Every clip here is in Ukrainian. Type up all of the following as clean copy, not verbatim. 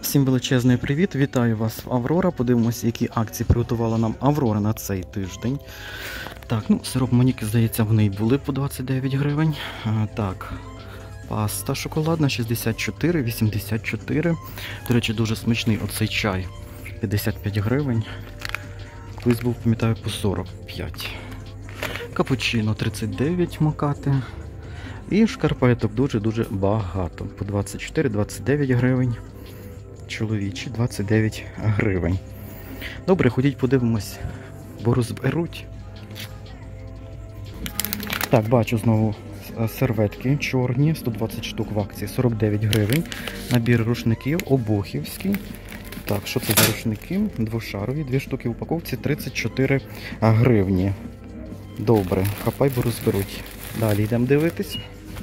Всім величезний привіт! Вітаю вас в Аврора. Подивимося, які акції приготувала нам Аврора на цей тиждень. Так, сироп Моніки, здається, в неї були по 29 гривень. Так, паста шоколадна 64,84. До речі, дуже смачний оцей чай. 55 гривень. Колись був, пам'ятаю, по 45. Капучино 39 мокати. І шкарпеток дуже-дуже багато. По 24-29 гривень. Чоловічі 29 гривень. Добре, ходіть подивимось, бо розберуть. Так, бачу знову серветки чорні, 120 штук в акції, 49 гривень. Набір рушників, обухівський. Так, що це за рушники? Двошарові, 2 штуки в упаковці, 34 гривні. Добре, хапай, бо розберуть. Далі йдемо дивитись.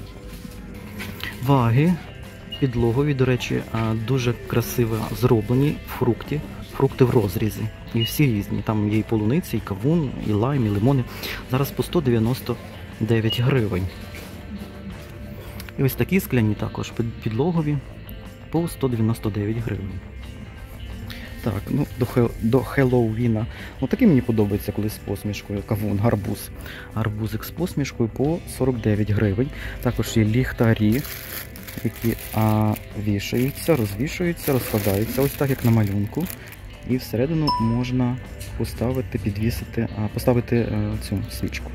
Ваги. Підлогові, до речі, дуже красиво зроблені фрукти в розрізі. І всі різні. Там є і полуниці, і кавун, і лайм, і лимони. Зараз по 199 гривень. І ось такі скляні також підлогові по 199 гривень. Так, до Хеллоуіна. Такі мені подобається, коли з посмішкою. Кавун, гарбуз. Гарбузик з посмішкою по 49 гривень. Також є ліхтарі, які вішаються, розвішуються, розкладаються, ось так, як на малюнку. І всередину можна поставити цю свічку.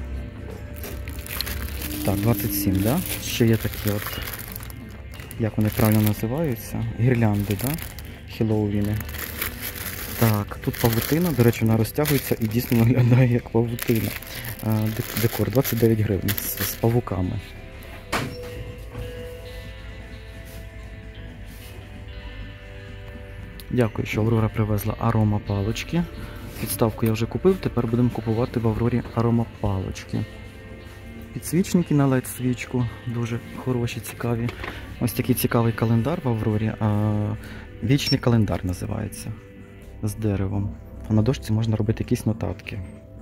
Так, 27, да? Ще є такі от, як вони правильно називаються, гірлянди, да? Хеллоуіни. Так, тут павутина, до речі, вона розтягується і дійсно виглядає як павутина. Декор 29 гривень з павуками. Дякую, що Аврора привезла аромапалочки. Підставку я вже купив, тепер будемо купувати в Аврорі аромапалочки. Підсвічники на LED-свічку, дуже хороші, цікаві. Ось такий цікавий календар в Аврорі. Вічний календар називається. З деревом. А на дошці можна робити якісь нотатки.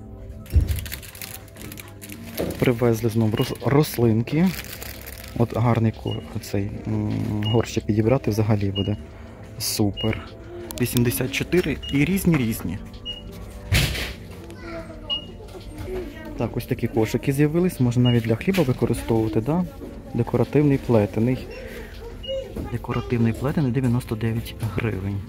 Привезли знову рослинки. От гарний цей горщик підібрати взагалі буде супер. 84 і різні. Так, ось такі кошики з'явились, можна навіть для хліба використовувати, да? Декоративний плетений. Декоративний плетений 99 гривень.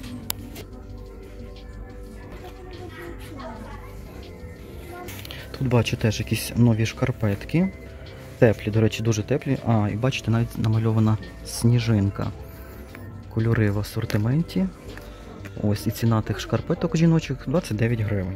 Тут бачу теж якісь нові шкарпетки. Теплі, до речі, дуже теплі. І бачите, навіть намальована сніжинка. Кольори в асортименті. Ось і ціна тих шкарпеток жіночих 29 гривень.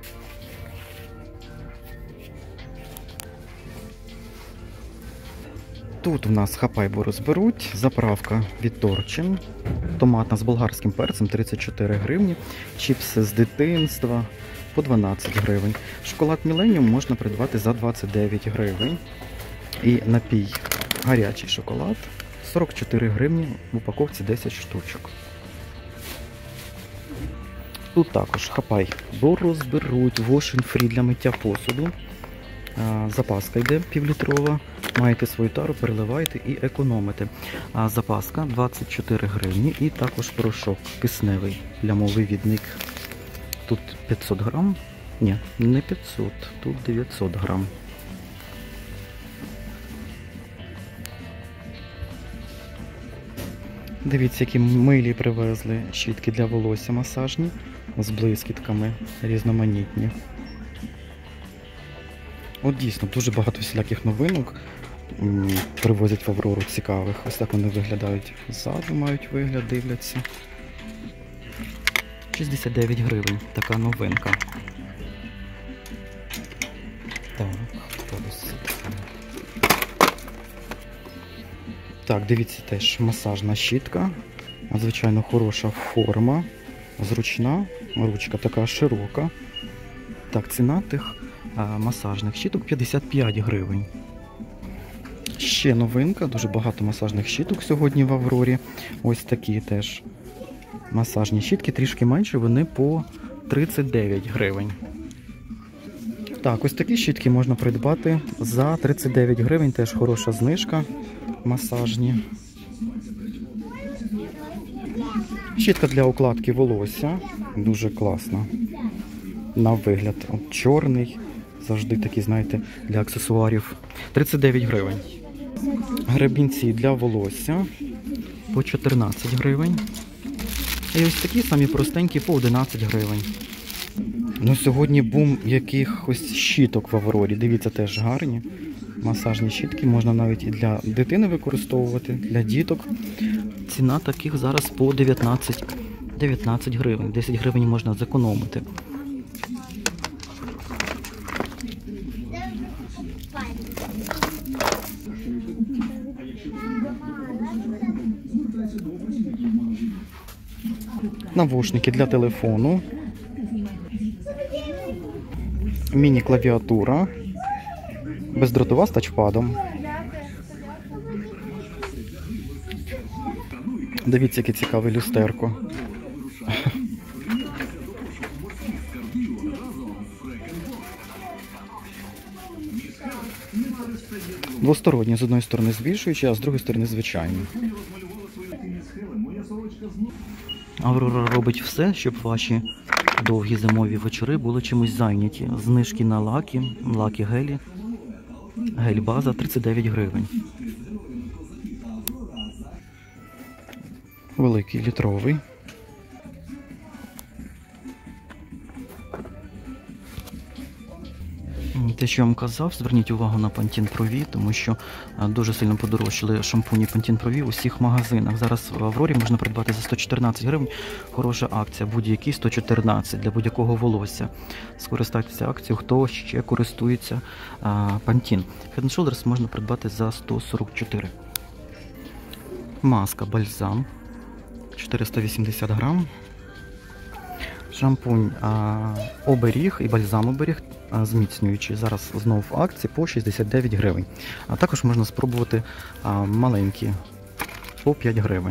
Тут у нас хапай, бо розберуть. Заправка від Торчин. Томатна з болгарським перцем 34 гривні. Чіпси з дитинства по 12 гривень. Шоколад Міленіум можна придбати за 29 гривень. І напій гарячий шоколад 44 гривні, в упаковці 10 штучок. Тут також хапай, бо розберуть. Wash Free для миття посуду. Запаска йде півлітрова. Маєте свою тару, переливаєте і економите. Запаска 24 гривні і також порошок кисневий плямовивідник. Тут 500 грам. Ні, не 500, тут 900 грам. Дивіться, які милі привезли щітки для волосся масажні з блискітками різноманітні. От дійсно, дуже багато всіляких новинок привозять в Аврору цікавих. Ось так вони виглядають. Ззаду мають вигляд, дивляться. 69 гривень, така новинка. Так, дивіться, теж масажна щітка. Надзвичайно хороша форма. Зручна. Ручка така широка. Так, ціна тих масажних щіток 55 гривень. Ще новинка. Дуже багато масажних щіток сьогодні в Аврорі. Ось такі теж масажні щітки. Трішки менше, вони по 39 гривень. Так, ось такі щітки можна придбати за 39 гривень. Теж хороша знижка. Масажні. Щітка для укладки волосся. Дуже класна. На вигляд. От, чорний. Завжди такий, знаєте, для аксесуарів. 39 гривень. Гребінці для волосся по 14 гривень. І ось такі самі простенькі по 11 гривень. Ну, сьогодні бум якихось щіток в Аврорі. Дивіться, теж гарні. Масажні щітки можна навіть і для дитини використовувати, для діток. Ціна таких зараз по 19 гривень. 10 гривень можна зекономити. Навушники для телефону. Міні-клавіатура. Бездротова з тачпадом. Дивіться, яке цікаве люстерко. Двостороннє, з одної сторони збільшуючи, а з другої сторони звичайно. Аврора робить все, щоб ваші довгі зимові вечори були чимось зайняті. Знижки на лаки гелі. Гель-база 39 гривень. Великий літровий. Те, що я вам казав, зверніть увагу на Pantene Pro V, тому що дуже сильно подорожчали шампуні Pantene Pro V у всіх магазинах. Зараз в Аврорі можна придбати за 114 гривень. Хороша акція, будь-який 114 для будь-якого волосся. Скористайтеся акцією, хто ще користується Pantene. Head & Shoulders можна придбати за 144. Маска бальзам 480 грам. Шампунь оберіг і бальзам оберіг зміцнюючий. Зараз знову в акції по 69 гривень. А також можна спробувати маленькі по 5 гривень.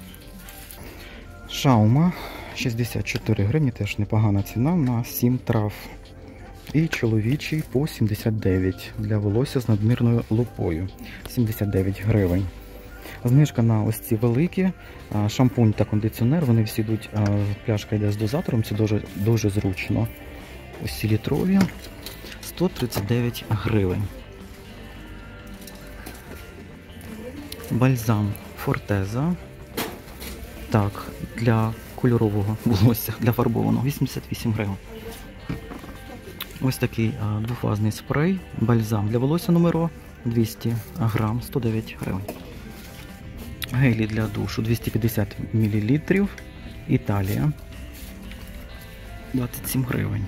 Шаума 64 гривні, теж непогана ціна на 7 трав. І чоловічий по 79 для волосся з надмірною лупою. 79 гривень. Знижка на ось ці великі, шампунь та кондиціонер, вони всі йдуть, пляшка йде з дозатором, це дуже зручно. Ось ці літрові, 139 гривень. Бальзам Фортеза, так, для кольорового волосся, для фарбованого, 88 гривень. Ось такий двофазний спрей, бальзам для волосся Numero, 200 грам, 109 гривень. Гелі для душу 250 мл. Італія. 27 гривень.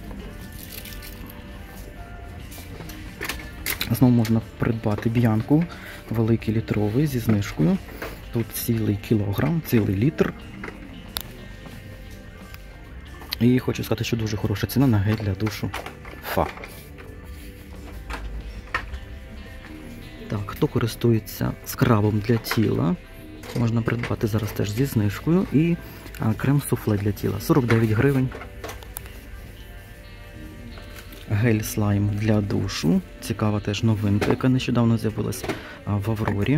Знову можна придбати б'янку, великий літровий зі знижкою. Тут цілий кілограм, цілий літр. І хочу сказати, що дуже хороша ціна на гель для душу Фа. Так, хто користується скрабом для тіла, можна придбати зараз теж зі знижкою. І крем-суфле для тіла 49 гривень. Гель-слайм для душу. Цікава теж новинка, яка нещодавно з'явилась в Аврорі.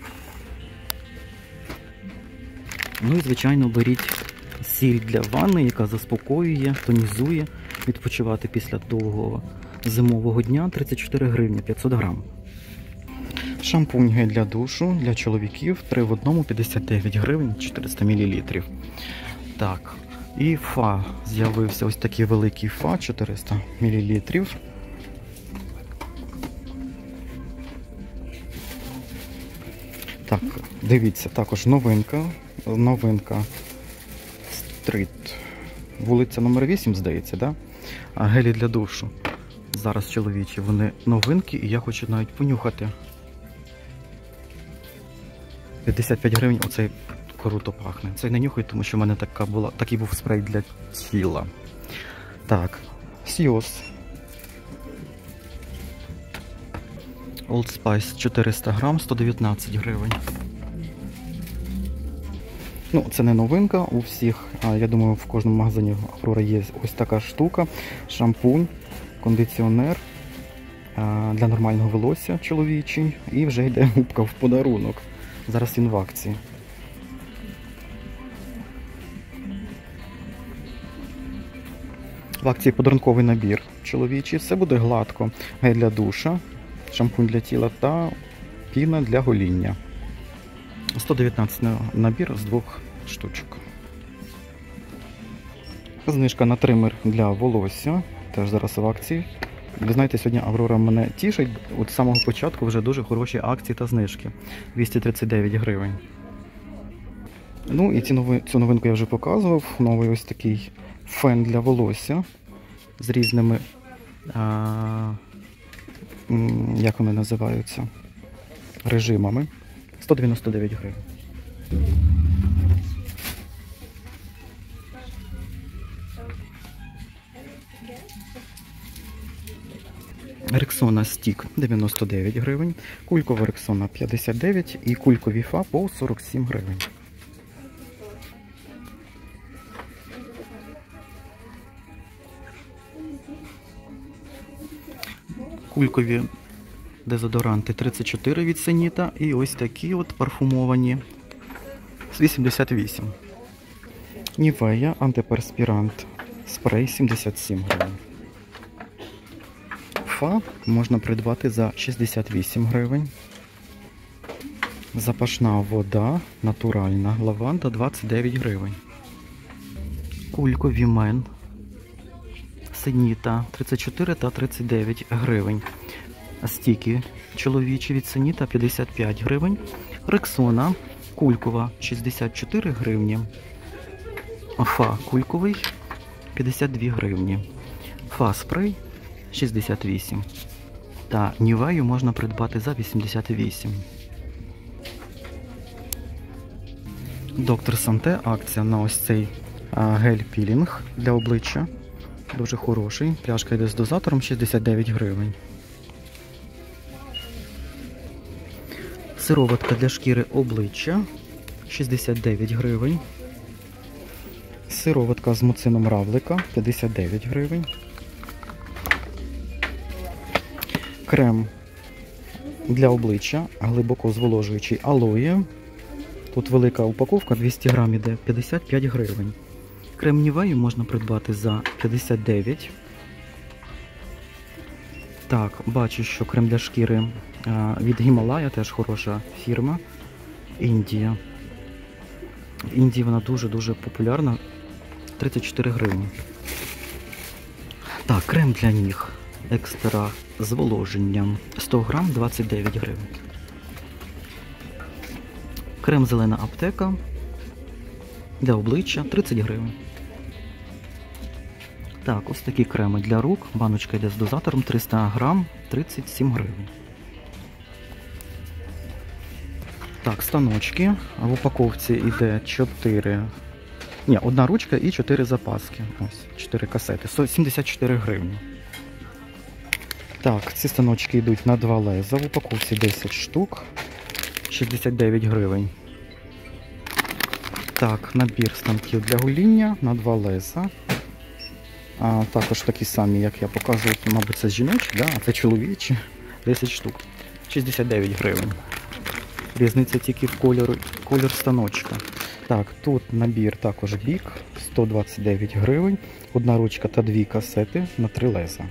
Ну і, звичайно, беріть сіль для ванни, яка заспокоює, тонізує, відпочивати після довгого зимового дня. 34 гривні, 500 грам. Шампунь гель для душу для чоловіків 3 в 1, 59 гривень, 400 мл. Так, і Фа з'явився ось такий великий Фа, 400 мл. Так, дивіться, також новинка Стріт, вулиця номер 8, здається, да? Гелі для душу. Зараз чоловічі, вони новинки, і я хочу навіть понюхати. 55 гривень, оцей круто пахне. Цей не нюхаю, тому що в мене такий був спрей для тіла. Так, Сіос. Old Spice 400 грам, 119 гривень. Ну, це не новинка у всіх. Я думаю, в кожному магазині Аврора є ось така штука. Шампунь, кондиціонер для нормального волосся чоловічий. І вже йде губка в подарунок. Зараз він в акції. В акції подарунковий набір чоловічий. Все буде гладко. Гель для душа, шампунь для тіла та піна для гоління. 119 набір з 2 штучок. Знижка на тример для волосся. Теж зараз в акції. Ви знаєте, сьогодні Аврора мене тішить. От з самого початку вже дуже хороші акції та знижки. 239 гривень. Ну і цю новинку я вже показував. Новий ось такий фен для волосся з різними, як вони називаються, режимами. 199 гривень. Рексона стік 99 гривень, кулькова Рексона 59 і кулькові Фа по 47 гривень. Кулькові дезодоранти 34 від Сеніта і ось такі от парфумовані з 88. Нівея антиперспірант спрей 77 гривень. Фа можна придбати за 68 гривень. Запашна вода натуральна лаванда 29 гривень. Кулькові мен Сеніта 34 та 39 гривень. Стіки чоловічі від Сеніта 55 гривень. Рексона кулькова 64 гривні. Фа кульковий 52 гривні. Фа спрей 68. Та Нівею можна придбати за 88. Доктор Санте акція на ось цей гель-пілінг для обличчя. Дуже хороший. Пляшка йде з дозатором 69 гривень. Сироватка для шкіри обличчя 69 гривень. Сироватка з муцином равлика 59 гривень. Крем для обличчя глибоко зволожуючий алоє. Тут велика упаковка, 200 грам іде, 55 гривень. Крем Нівею можна придбати за 59. Так, бачу, що крем для шкіри від Гімалая, теж хороша фірма. Індія. В Індії вона дуже-дуже популярна. 34 гривні. Так, крем для ніг. Екстра зволоженням. 100 грам 29 гривень. Крем зелена аптека для обличчя 30 гривень. Так, ось такі креми для рук. Баночка йде з дозатором 300 грам 37 гривень. Так, станочки. В упаковці йде 1 ручка і 4 запаски. Ось, 4 касети. 74 гривні. Так, ці станочки йдуть на 2 леза. В упаковці 10 штук. 69 гривень. Так, набір станків для гоління на 2 леза. Також такі самі, як я показував, мабуть, це жіночі, да? А це чоловічі. 10 штук. 69 гривень. Різниця тільки в колір станочка. Так, тут набір також бік, 129 гривень. 1 ручка та 2 касети на 3 леза.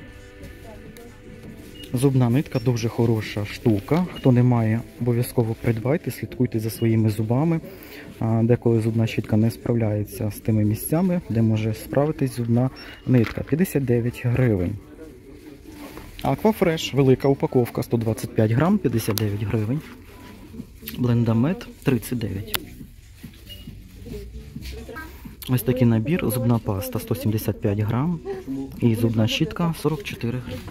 Зубна нитка дуже хороша штука. Хто не має, обов'язково придбайте, слідкуйте за своїми зубами. Деколи зубна щітка не справляється з тими місцями, де може справитись зубна нитка. 59 гривень. Аквафреш, велика упаковка, 125 грам, 59 гривень. Блендамед 39. Ось такий набір, зубна паста 175 грам і зубна щітка 44 гривень.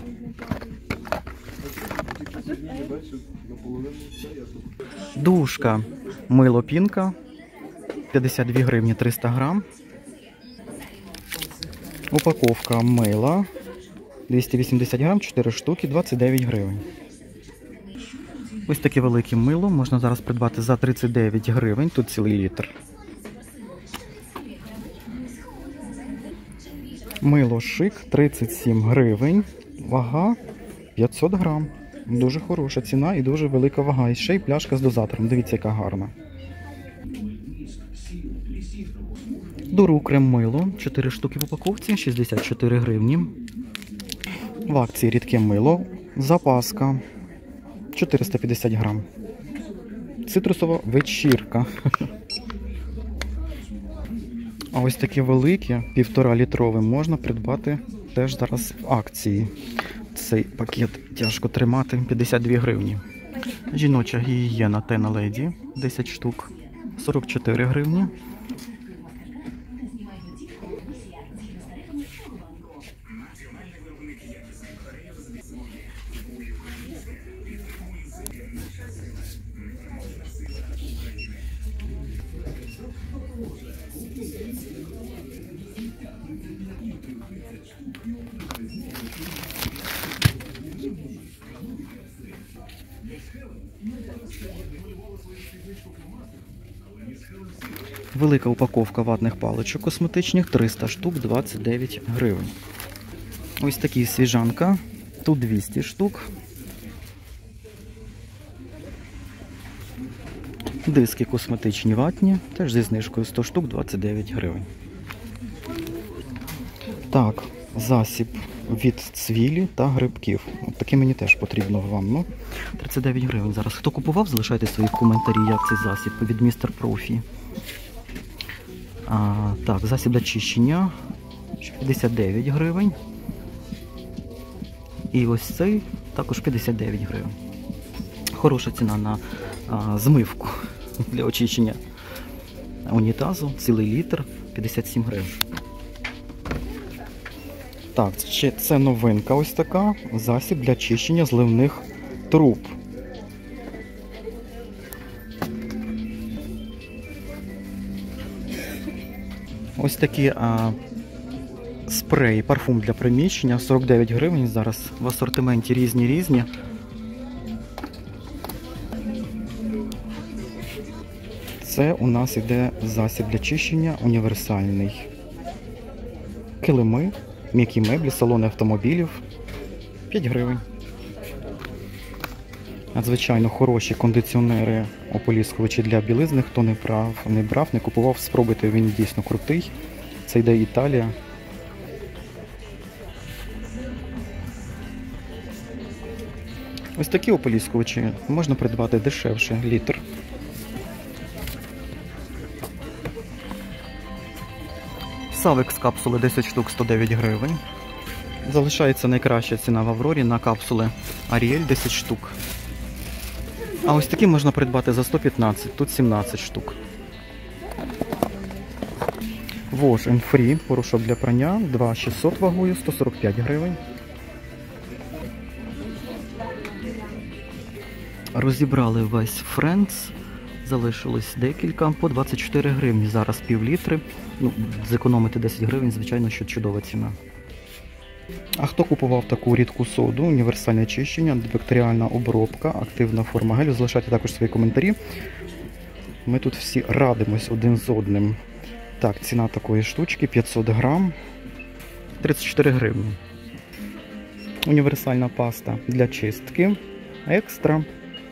Душка, мило пінка 52 гривні 300 грам. Упаковка мила 280 грам, 4 штуки, 29 гривень. Ось таке велике мило можна зараз придбати за 39 гривень, тут цілий літр. Мило Шик 37 гривень, вага 500 грам. Дуже хороша ціна і дуже велика вага. І ще й пляшка з дозатором. Дивіться, яка гарна. Дуру крем мило, 4 штуки в упаковці, 64 гривні. В акції рідке мило, запаска, 450 грам. Цитрусова вечірка. А ось такі великі, 1,5 літрові, можна придбати теж зараз в акції. Цей пакет тяжко тримати, 52 гривні. Жіноча гігієна Тена Леді, 10 штук, 44 гривні. Велика упаковка ватних паличок косметичних, 300 штук, 29 гривень. Ось такі свіжанка, тут 200 штук. Диски косметичні ватні, теж зі знижкою 100 штук, 29 гривень. Так, засіб від цвілі та грибків. От таке мені теж потрібно в ванну. 39 гривень зараз. Хто купував, залишайте свої коментарі, як цей засіб від Містер Профі. Так, засіб для чищення 59 гривень. І ось цей також 59 гривень. Хороша ціна на змивку для очищення унітазу, цілий літр, 57 гривень. Так, це новинка ось така, засіб для чищення зливних труб. Ось такі спреї, парфум для приміщення, 49 гривень, зараз в асортименті різні. Це у нас іде засіб для чищення універсальний. Килими, м'які меблі, салони автомобілів, 5 гривень. Надзвичайно хороші кондиціонери, ополіскувачі для білизни. Хто не брав, не купував, спробуйте, він дійсно крутий. Це йде Італія. Ось такі ополіскувачі можна придбати дешевше, літр. Савекс капсули 10 штук, 109 гривень. Залишається найкраща ціна в Аврорі на капсули Ariel 10 штук. А ось такі можна придбати за 115, тут 17 штук. Wash and Free, порошок для прання, 2,600 вагою, 145 гривень. Розібрали весь Friends, залишилось декілька, по 24 гривні, зараз пів-літри. Ну, зекономити 10 гривень, звичайно, що чудова ціна. А хто купував таку рідку соду, універсальне чищення, антибактеріальна обробка, активна форма гелю, залишайте також свої коментарі. Ми тут всі радимось один з одним. Так, ціна такої штучки 500 грам, 34 гривні. Універсальна паста для чистки, екстра.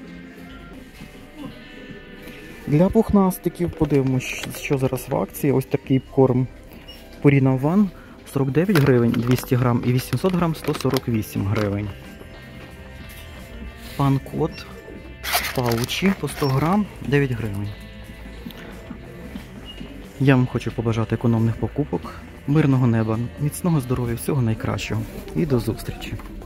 Для пухнастиків подивимось, що зараз в акції. Ось такий корм Purina One, 49 гривень 200 грам і 800 грам 148 гривень. Пан-кот паучі по 100 грам 9 гривень. Я вам хочу побажати економних покупок, мирного неба, міцного здоров'я, всього найкращого. І до зустрічі!